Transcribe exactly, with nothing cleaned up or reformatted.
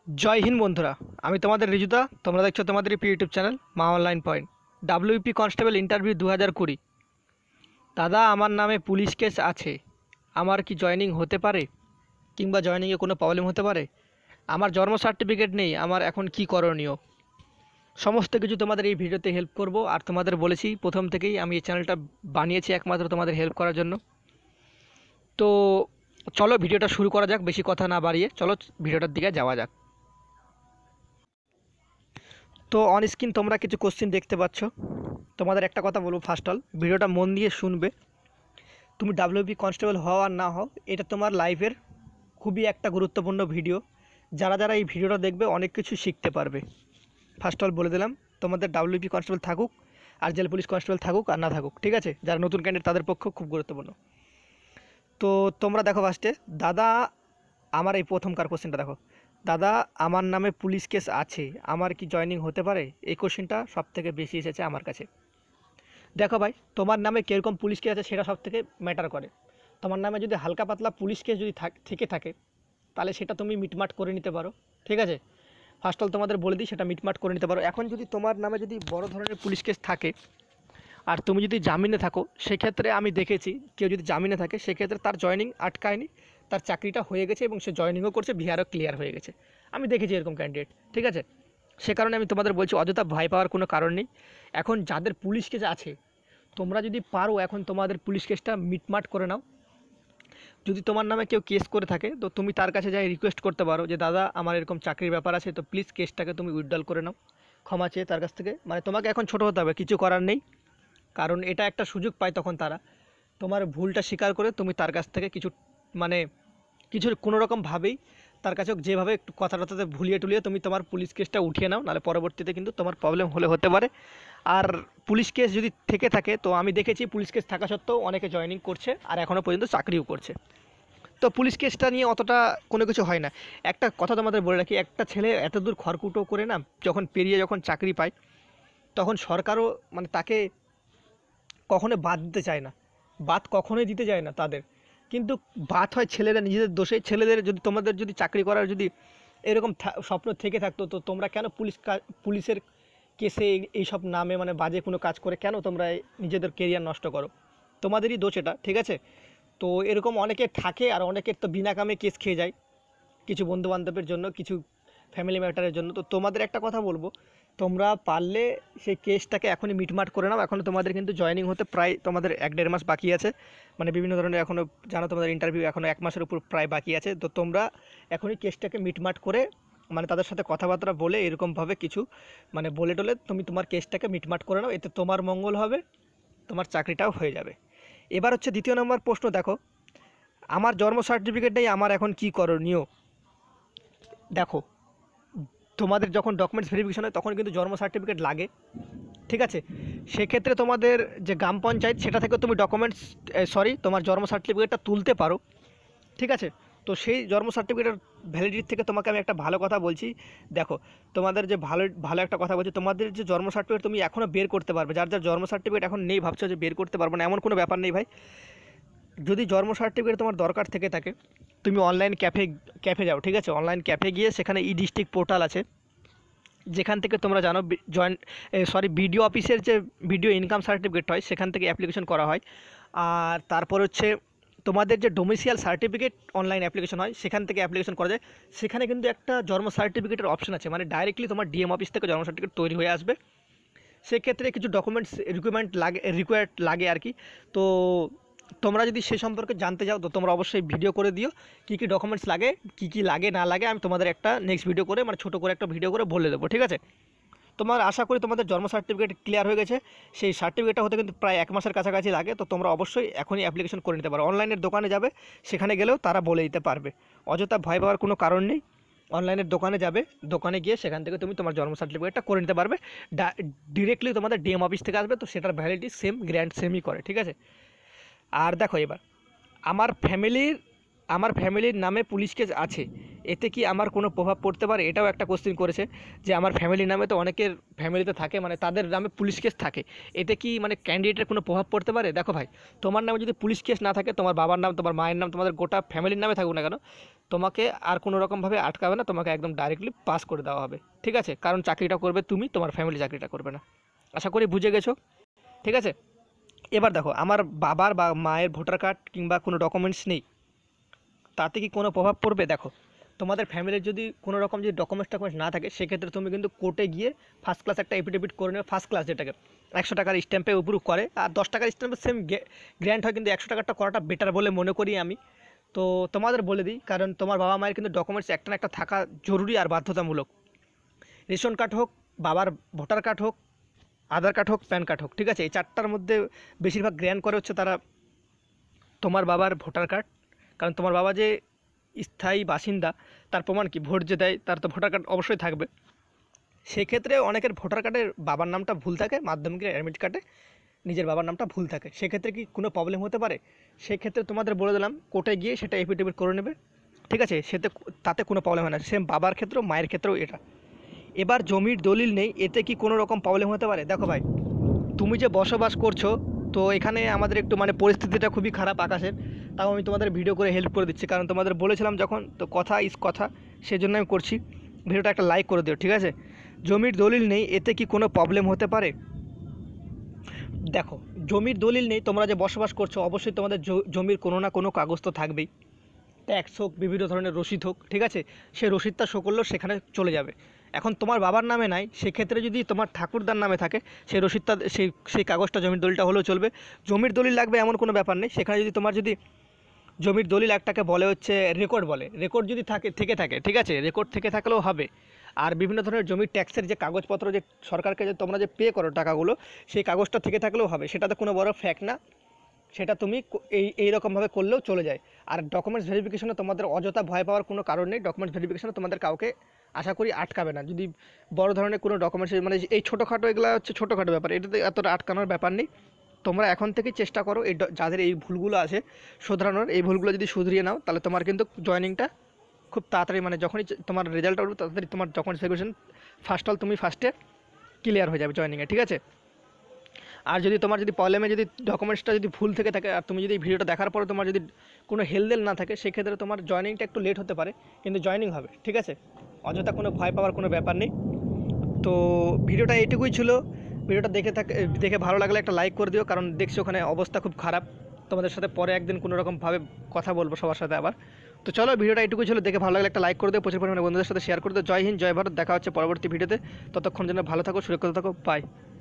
जय हिंद बंधुरा আমি তোমাদের রিজুদা তোমরা দেখছো তোমাদের প্রিয় YouTube channel Maa online point WP constable interview দু হাজার কুড়ি। দাদা আমার নামে পুলিশ কেস আছে, আমার কি জয়েনিং হতে পারে কিংবা জয়েনিংয়ে কোনো প্রবলেম হতে পারে? আমার জন্ম সার্টিফিকেট নেই, আমার এখন কি করণীয়? সমস্ত কিছু তোমাদের এই ভিডিওতে হেল্প করব। আর তোমাদের বলেছি প্রথম থেকেই আমি এই চ্যানেলটা বানিয়েছি একমাত্র তোমাদের হেল্প করার জন্য। তো চলো ভিডিওটা শুরু করা যাক, বেশি কথা না বাড়িয়ে চলো ভিডিওটার দিকে যাওয়া যাক। তো অন স্ক্রিন তোমরা কিছু কোশ্চেন দেখতে পাচ্ছ। তোমাদের একটা কথা বলবো, ফার্স্ট অল ভিডিওটা মন দিয়ে শুনবে। তুমি ডাব্লিউপি কনস্টেবল হও আর না হও, এটা তোমার লাইফের খুবই একটা গুরুত্বপূর্ণ ভিডিও। যারা যারা এই ভিডিওটা দেখবে অনেক কিছু শিখতে পারবে। ফার্স্ট অল বলে দিলাম, তোমাদের ডাব্লিউপি কনস্টেবল থাকুক আর জেল পুলিশ কনস্টেবল থাকুক আর না থাকুক, ঠিক আছে? যারা নতুন ক্যান্ডিডেট তাদের পক্ষেও খুব গুরুত্বপূর্ণ। তো তোমরা দেখো ফার্স্টে, দাদা আমার এই প্রথমকার কোশ্চেনটা দেখো, দাদা আমার নামে পুলিশ কেস আছে, আমার কি জয়েনিং হতে পারে? এই কোশ্চেনটা সব থেকে বেশি এসেছে আমার কাছে। দেখো ভাই, তোমার নামে কীরকম পুলিশ কেস আছে সেটা সব থেকে ম্যাটার করে। তোমার নামে যদি হালকা পাতলা পুলিশ কেস যদি থেকে থাকে তাহলে সেটা তুমি মিটমাট করে নিতে পারো, ঠিক আছে? ফার্স্ট অল তোমাদের বলে দিই, সেটা মিটমাট করে নিতে পারো। এখন যদি তোমার নামে যদি বড় ধরনের পুলিশ কেস থাকে আর তুমি যদি জামিনে থাকো, সেক্ষেত্রে আমি দেখেছি কেউ যদি জামিনে থাকে সেক্ষেত্রে তার জয়েনিং আটকায়নি, তার চাকরিটা হয়ে গেছে এবং সে জয়েনিংও করছে, ভিআরও ক্লিয়ার হয়ে গেছে। আমি দেখেছি এরকম ক্যান্ডিডেট, ঠিক আছে? সে কারণে আমি তোমাদের বলছি অযথা ভয় পাওয়ার কোনো কারণ নেই। এখন যাদের পুলিশ কেস আছে তোমরা যদি পারো এখন তোমাদের পুলিশ কেসটা মিটমাট করে নাও। যদি তোমার নামে কেউ কেস করে থাকে তো তুমি তার কাছে যাই রিকোয়েস্ট করতে পারো যে দাদা আমার এরকম চাকরির ব্যাপার আছে, তো প্লিজ কেসটাকে তুমি উইথড্রল করে নাও, ক্ষমা চেয়ে তার কাছ থেকে। মানে তোমাকে এখন ছোটো হতে হবে, কিছু করার নেই, কারণ এটা একটা সুযোগ পায় তখন তারা। তোমার ভুলটা স্বীকার করে তুমি তার কাছ থেকে কিছু মানে কিছু কোনো রকমভাবেই তার কাছে যেভাবে একটু কথা টথাতে ভুলিয়ে টুলিয়ে তুমি তোমার পুলিশ কেসটা উঠিয়ে নাও, নাহলে পরবর্তীতে কিন্তু তোমার প্রবলেম হলে হতে পারে। আর পুলিশ কেস যদি থেকে থাকে তো আমি দেখেছি পুলিশ কেস থাকা সত্ত্বেও অনেকে জয়েনিং করছে আর এখনও পর্যন্ত চাকরিও করছে। তো পুলিশ কেসটা নিয়ে অতটা কোনো কিছু হয় না। একটা কথা তোমাদের বলে রাখি, একটা ছেলে এত দূর খড়কুটো করে না যখন পেরিয়ে যখন চাকরি পায় তখন সরকারও মানে তাকে কখনো বাদ দিতে চায় না, বাদ কখনোই দিতে চায় না তাদের। কিন্তু বাদ হয় ছেলেরা নিজেদের দোষে। ছেলেদের যদি তোমাদের যদি চাকরি করার যদি এরকম স্বপ্ন থেকে থাকতো তো তোমরা কেন পুলিশ পুলিশের কেসে এইসব নামে মানে বাজে কোনো কাজ করে কেন তোমরা নিজেদের কেরিয়ার নষ্ট করো? তোমাদেরই দোষ এটা, ঠিক আছে? তো এরকম অনেকে থাকে আর অনেকের তো বিনা কামে কেস খেয়ে যায়, কিছু বন্ধুবান্ধবের জন্য, কিছু ফ্যামিলি ম্যাটারের জন্য। তো তোমাদের একটা কথা বলবো, তোমরা পারলে সেই কেসটাকে এখনই মিটমাট করে নাও। এখনও তোমাদের কিন্তু জয়েনিং হতে প্রায় তোমাদের এক দেড় মাস বাকি আছে, মানে বিভিন্ন ধরনের এখনও জানো তোমাদের ইন্টারভিউ এখনও এক মাসের উপর প্রায় বাকি আছে। তো তোমরা এখনই কেসটাকে মিটমাট করে মানে তাদের সাথে কথাবার্তা বলে এরকমভাবে কিছু মানে বলে টলে তুমি তোমার কেসটাকে মিটমাট করে নাও, এতে তোমার মঙ্গল হবে, তোমার চাকরিটাও হয়ে যাবে। এবার হচ্ছে দ্বিতীয় নম্বর প্রশ্ন, দেখো আমার জন্ম সার্টিফিকেট নেই, আমার এখন কি করণীয়? দেখো তোমাদের যখন ডকুমেন্টস ভেরিফিকেশন হয় তখন কিন্তু জন্ম সার্টিফিকেট লাগে, ঠিক আছে? সেক্ষেত্রে তোমাদের যে গ্রাম পঞ্চায়েত সেটা থেকে তুমি ডকুমেন্টস সরি তোমার জন্ম সার্টিফিকেটটা তুলতে পারো, ঠিক আছে? তো সেই জন্ম সার্টিফিকেটের ভ্যালিডিটি থেকে তোমাকে আমি একটা ভালো কথা বলছি। দেখো তোমাদের যে ভালো ভালো একটা কথা বলছি, তোমাদের যে জন্ম সার্টিফিকেট তুমি এখনও বের করতে পারবে। যার যার জন্ম সার্টিফিকেট এখন নেই ভাবছো যে বের করতে পারবো না, এমন কোনো ব্যাপার নেই ভাই। যদি জন্ম সার্টিফিকেট তোমার দরকার থেকে থাকে তুমি অনলাইন ক্যাফে ক্যাফে যাও, ঠিক আছে? অনলাইন ক্যাফে গিয়ে সেখানে ই ডিস্ট্রিক্ট পোর্টাল আছে, যেখান থেকে তোমরা জানো জয়েন্ট সরি বিডিও অফিসের যে ভিডিও ইনকাম সার্টিফিকেট হয় সেখান থেকে অ্যাপ্লিকেশন করা হয়। আর তারপর হচ্ছে তোমাদের যে ডোমিসিয়াল সার্টিফিকেট অনলাইন অ্যাপ্লিকেশন হয় সেখান থেকে অ্যাপ্লিকেশন করা যায়। সেখানে কিন্তু একটা জন্ম সার্টিফিকেটের অপশন আছে, মানে ডাইরেক্টলি তোমার ডিএম অফিস থেকে জন্ম সার্টিফিকেট তৈরি হয়ে আসবে। সেক্ষেত্রে কিছু ডকুমেন্টস রিকোয়ারমেন্ট লাগে রিকোয়ার্ড লাগে আর কি। তো তোমরা যদি সে সম্পর্কে জানতে চাও তো তোমরা অবশ্যই ভিডিও করে দিও কী কী ডকুমেন্টস লাগে, কী কী লাগে না লাগে, আমি তোমাদের একটা নেক্সট ভিডিও করে মানে ছোটো করে একটা ভিডিও করে বলে দেবো, ঠিক আছে? তোমার আশা করি তোমাদের জন্ম সার্টিফিকেট ক্লিয়ার হয়ে গেছে। সেই সার্টিফিকেটটা হতে কিন্তু প্রায় এক মাসের কাছাকাছি লাগে। তো তোমরা অবশ্যই এখনই অ্যাপ্লিকেশন করে নিতে পারো। অনলাইনের দোকানে যাবে, সেখানে গেলেও তারা বলে দিতে পারবে, অযথা ভয় পাওয়ার কোনো কারণ নেই। অনলাইনের দোকানে যাবে, দোকানে গিয়ে সেখান থেকে তুমি তোমার জন্ম সার্টিফিকেটটা করে নিতে পারবে। ডিরেক্টলি তোমাদের ডিএম অফিস থেকে আসবে, তো সেটার ভ্যালিডিটি সেম গ্র্যান্ড সেমই করে, ঠিক আছে? আর দেখো এবার আমার ফ্যামিলির আমার ফ্যামিলির নামে পুলিশ কেস আছে, এতে কি আমার কোনো প্রভাব পড়তে পারে? এটাও একটা কোশ্চেন করেছে যে আমার ফ্যামিলির নামে তো অনেকের ফ্যামিলিতে থাকে, মানে তাদের নামে পুলিশ কেস থাকে, এতে কি মানে ক্যান্ডিডেটের কোনো প্রভাব পড়তে পারে? দেখো ভাই, তোমার নামে যদি পুলিশ কেস না থাকে, তোমার বাবার নাম, তোমার মায়ের নাম, তোমাদের গোটা ফ্যামিলির নামে থাকুক না কেন, তোমাকে আর কোনো রকমভাবে আটকাবে না, তোমাকে একদম ডাইরেক্টলি পাস করে দেওয়া হবে, ঠিক আছে? কারণ চাকরিটা করবে তুমি, তোমার ফ্যামিলি চাকরিটা করবে না। আশা করি বুঝে গেছো, ঠিক আছে? এবার দেখো, আমার বাবার বা মায়ের ভোটার কার্ড কিংবা কোনো ডকুমেন্টস নেই, তাতে কি কোনো প্রভাব পড়বে? দেখো, তোমাদের ফ্যামিলির যদি কোনো রকম যদি ডকুমেন্টস টকুমেন্টস না থাকে, সেক্ষেত্রে তুমি কিন্তু কোর্টে গিয়ে ফার্স্ট ক্লাস একটা এফিডেভিট করে নেবে। ফার্স্ট ক্লাস যেটাকে একশো টাকার স্ট্যাম্পে উপর করে, আর দশ টাকার স্ট্যাম্পে সেম গ্র্যান্ড হয়, কিন্তু একশো টাকারটা করাটা বেটার বলে মনে করি আমি। তো তোমাদের বলে দিই, কারণ তোমার বাবা মায়ের কিন্তু ডকুমেন্টস একটা না একটা থাকা জরুরি আর বাধ্যতামূলক। রেশন কার্ড হোক, বাবার ভোটার কার্ড হোক, আধার কার্ড হোক, প্যান কার্ড হোক, ঠিক আছে? এই চারটার মধ্যে বেশিরভাগ গ্র্যান্ড করে হচ্ছে তারা তোমার বাবার ভোটার কার্ড। কারণ তোমার বাবা যে স্থায়ী বাসিন্দা, তার প্রমাণ কি? ভোট যে দেয়, তার তো ভোটার কার্ড অবশ্যই থাকবে। সেক্ষেত্রে অনেকের ভোটার কার্ডের বাবার নামটা ভুল থাকে, মাধ্যমিকের অ্যাডমিট কার্ডে নিজের বাবার নামটা ভুল থাকে। সেক্ষেত্রে কি কোনো প্রবলেম হতে পারে? সেক্ষেত্রে তোমাদের বলে দিলাম, কোর্টে গিয়ে সেটা এফিডেভিট করে নেবে, ঠিক আছে? সেতে তাতে কোনো প্রবলেম হয় না। সেম বাবার ক্ষেত্রেও, মায়ের ক্ষেত্রেও এটা। এবার জমির দলিল নেই, এতে কি কোনো রকম প্রবলেম হতে পারে? দেখো ভাই, তুমি যে বসবাস করছো, তো এখানে আমাদের একটু মানে পরিস্থিতিটা খুবই খারাপ আকাশের। তাও আমি তোমাদের ভিডিও করে হেল্প করে দিচ্ছি, কারণ তোমাদের বলেছিলাম যখন, তো কথা ইজ কথা, সেজন্য আমি করছি। ভিডিওটা একটা লাইক করে দিও, ঠিক আছে? জমির দলিল নেই, এতে কি কোনো প্রবলেম হতে পারে? দেখো, জমির দলিল নেই, তোমরা যে বসবাস করছো, অবশ্যই তোমাদের জমির কোনো না কোনো কাগজ তো থাকবেই। ট্যাক্স হোক, বিভিন্ন ধরনের রসিদ হোক, ঠিক আছে? সে রসিদটা শো করলেও সেখানে চলে যাবে। এখন তোমার বাবার নামে নাই, সেক্ষেত্রে যদি তোমার ঠাকুরদার নামে থাকে, সেই রসিদটা, সেই সেই কাগজটা, জমির দলিলটা হলেও চলবে। জমির দলিল লাগবে এমন কোনো ব্যাপার নেই। সেখানে যদি তোমার যদি জমির দলিল একটাকে বলে হচ্ছে রেকর্ড বলে, রেকর্ড যদি থাকে থেকে থাকে, ঠিক আছে? রেকর্ড থেকে থাকলেও হবে। আর বিভিন্ন ধরনের জমির ট্যাক্সের যে কাগজপত্র, যে সরকারকে যে তোমরা যে পে করো টাকাগুলো, সেই কাগজটা থেকে থাকলেও হবে। সেটাতে কোনো বড় ফ্যাক্ট না, সেটা তুমি এই এইরকমভাবে করলেও চলে যায়। আর ডকুমেন্টস ভেরিফিকেশনে তোমাদের অযথা ভয় পাওয়ার কোনো কারণ নেই। ডকুমেন্টস ভেরিফিকেশনে তোমাদের কাউকে আশা করি আটকাবে না। যদি বড় ধরনের কোনো ডকুমেন্টস, মানে এই ছোটোখাটো, এগুলো হচ্ছে ছোটোখাটো ব্যাপার, এটাতে এতটা আটকানোর ব্যাপার নেই। তোমরা এখন থেকেই চেষ্টা করো এই যাদের এই ভুলগুলো আছে শোধরানোর। এই ভুলগুলো যদি শুধরিয়ে নাও, তাহলে তোমার কিন্তু জয়েনিংটা খুব তাড়াতাড়ি, মানে যখনই তোমার রেজাল্ট উঠবে, তাড়াতাড়ি তোমার ডকুমেন্টস ভেরিফিকেশন ফার্স্ট অল তুমি ফার্স্টে ক্লিয়ার হয়ে যাবে জয়েনিংয়ে, ঠিক আছে? আর যদি তোমার যদি প্রবলেমে যদি ডকুমেন্টসটা যদি ভুল থেকে থাকে, আর তুমি যদি ভিডিওটা দেখার পরে তোমার যদি কোনো হেলদেল না থাকে, সেক্ষেত্রে তোমার জয়েনিংটা একটু লেট হতে পারে, কিন্তু জয়েনিং হবে, ঠিক আছে? অযথা কোনো ভয় পাওয়ার কোনো ব্যাপার নেই। তো ভিডিওটা এইটুকুই ছিল। ভিডিওটা দেখে থাকে দেখে ভালো লাগলে একটা লাইক করে দিও, কারণ দেখছি ওখানে অবস্থা খুব খারাপ। তোমাদের সাথে পরে একদিন কোনো রকমভাবে কথা বলবো সবার সাথে আবার। তো চলো, ভিডিওটা এইটুকুই ছিল। দেখে ভালো লাগলে একটা লাইক করে দিও, প্রচুর পরিমাণে বন্ধুদের সাথে শেয়ার করে দিও। জয় হিন্দ, জয় ভারত। দেখা হচ্ছে পরবর্তী ভিডিওতে। ততক্ষণ যেন ভালো থাকো, সুরক্ষিত থাকো। বাই।